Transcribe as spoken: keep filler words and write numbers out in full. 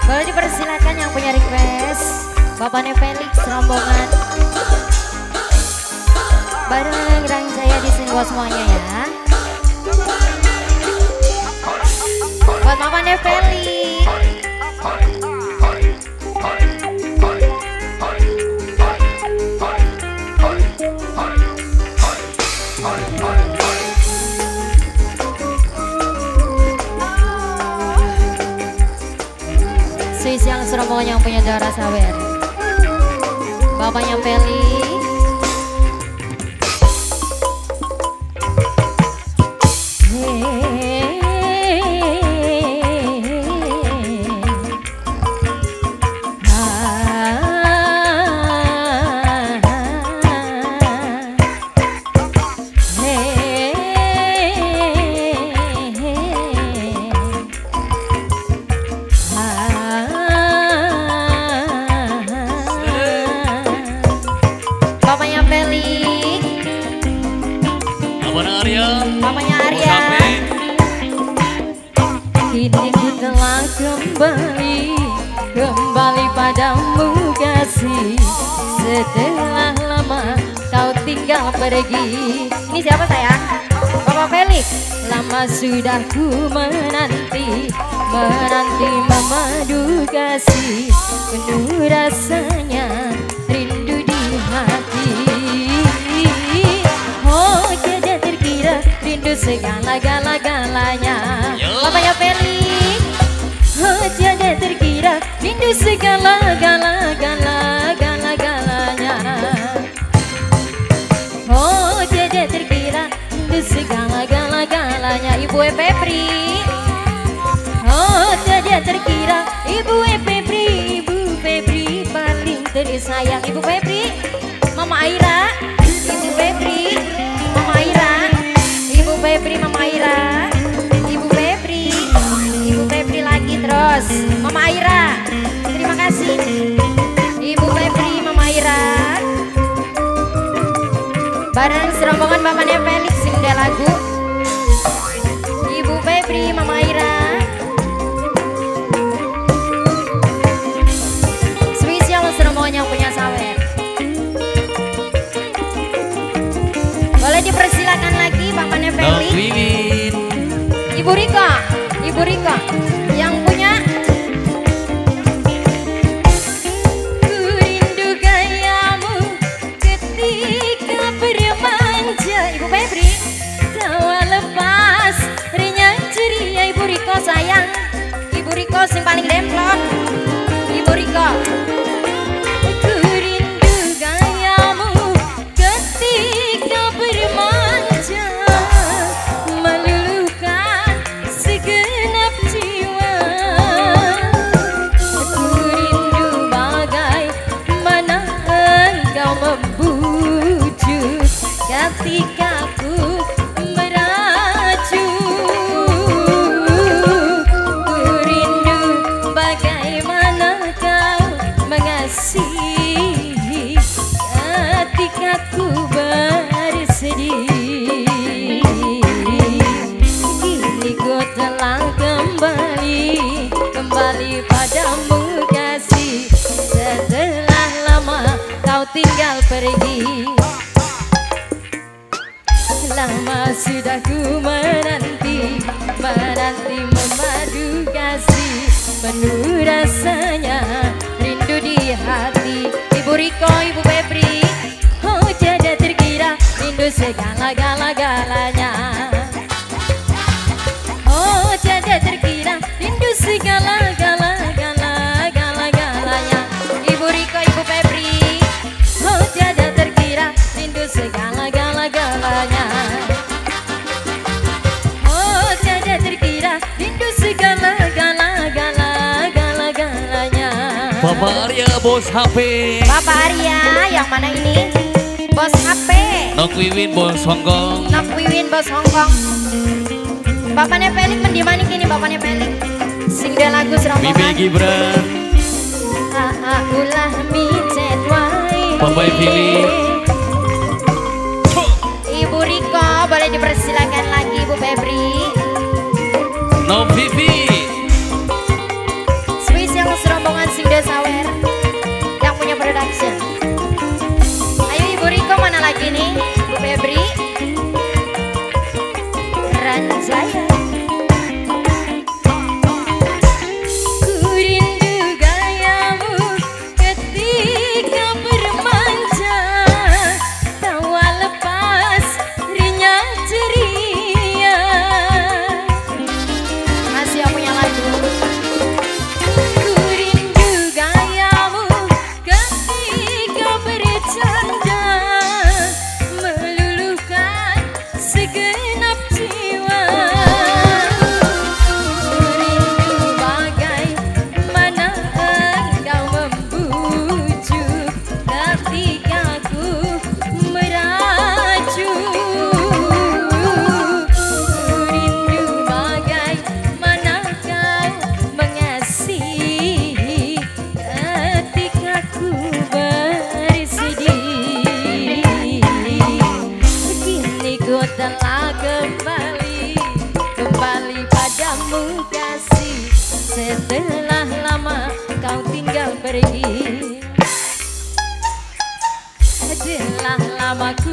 Boleh dipersilakan yang punya request. Bapaknya Felix rombongan. Bareng Rang Jaya di sini buat semuanya ya. Buat bapaknya Felix. Swiss yang serombongan yang punya darah sawer. Bapaknya Feli. Mamanya Arya. Kini ku telah kembali, kembali padamu kasih. Setelah lama kau tinggal pergi. Ini siapa sayang? Bapak Felix. Lama sudah ku menanti, menanti memadu kasih. Penuh rasanya rindu di hati. Oh tiada terkira rindu segala-gala-galanya. Bapaknya Felix. Oh tiada terkira rindu segala-gala-gala-gala-galanya. Oh tiada terkira rindu segala-gala-galanya. Ibu E Febri. Oh tiada terkira Ibu E Febri, Ibu Febri paling tersayang. Ibu Febri, Mama Aira. Ibu Febri, Mama Aira. Ibu Febri, Mama Aira. Ibu Febri, Ibu Febri lagi terus. Mama Aira, terima kasih. Ibu Febri, Mama Aira. Bareng serombongan bapaknya Felix sing dia lagu. Ibu Febri, Mama Aira. Swiss yang serombongan yang punya sawer. Boleh dipersilakan lagi bapaknya Felix. Ibu Rika, Ibu Rika yang punya. Ku rindu gayamu ketika bermanja. Ibu Febri. Tawa lepas rinya ceria. Ibu Rika sayang. Ibu Rika sing paling demplon. Ibu Rika. Ketika ku meracu, ku rindu bagaimana kau mengasihi. Ketika ku bersedih, kini ku telah kembali, kembali padamu kasih. Setelah lama kau tinggal pergi. Lama sudah ku menanti, menanti memadu kasih. Penuh rasanya rindu di hati. Ibu Riko, Ibu Febri. Oh tiada terkira rindu segala-gala-galanya. Oh tiada terkira rindu segala-gala-gala-gala-galanya. Ibu Riko, Ibu Febri. Oh tiada terkira rindu segala-gala-galanya. Oh tiada terkira rindu segala-gala-gala-gala-galanya. Bapak Arya bos H P. Bapak Arya yang mana ini? Bos H P. Nok Wiwin bos Hongkong. Nok Wiwin bos Hongkong. Bapaknya Felix mendimani kini bapaknya Felix. Sing dia lagu serombongan. Bibi Gibran. Aa ulah micet wae. Bapak Fili. Ibu Riko boleh dipersilakan lagi Ibu Febri. No Vivi. Swiss yang kamu kasih setelah lama kau tinggal pergi. Telah lama